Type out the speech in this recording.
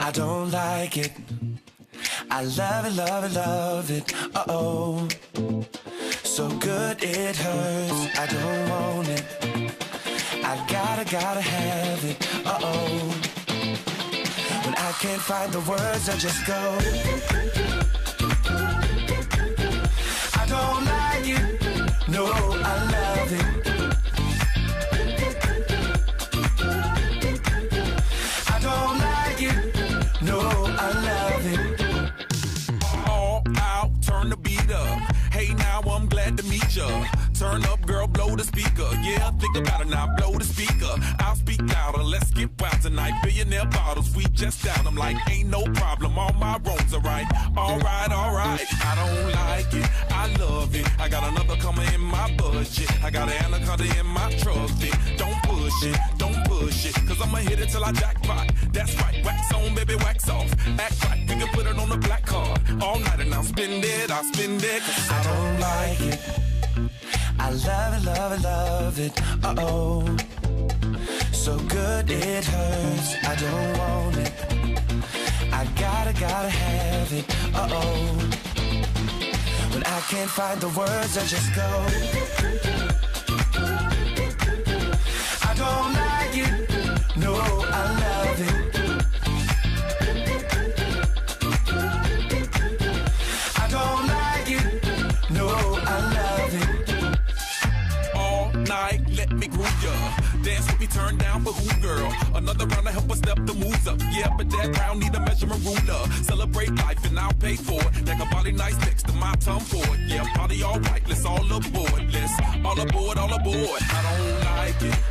I don't like it. I love it, love it, love it. Uh-oh. So good it hurts. I don't want it. I gotta have it. Uh-oh. When I can't find the words, I just go. I don't like it. No, I love it. I don't like it. No, I love it. All out, turn the beat up. Hey, now I'm glad to meet ya. Turn up, girl, blow the speaker. Yeah, think about it now, blow the speaker. I'll speak louder, let's get wild tonight. Billionaire bottles, we just down. I'm like, ain't no problem, all my wrongs are right. Alright, alright, I don't like it, I love it. I got another coming in my budget. I got an anaconda in my truck. Don't push it, don't push it, cause I'ma hit it till I jackpot. That's right, wax on, baby, wax off. Act right, we can put it on the black card. All night and I'll spend it, cause I don't like it. I love it, love it, love it. Uh-oh. So good it hurts. I don't want it. I gotta have it. Uh-oh. When I can't find the words, I just go. I don't like it. No, I love it. I don't like it. No, I love it. Night, let me groove ya. Dance with me, turn down for who, girl? Another round to help us step the moves up. Yeah, but that round need a measurement ruler. Celebrate life and I'll pay for it. Like a body nice next to my tongue for it. Yeah, party all right, let's all aboard. Let's all aboard, all aboard. I don't like it.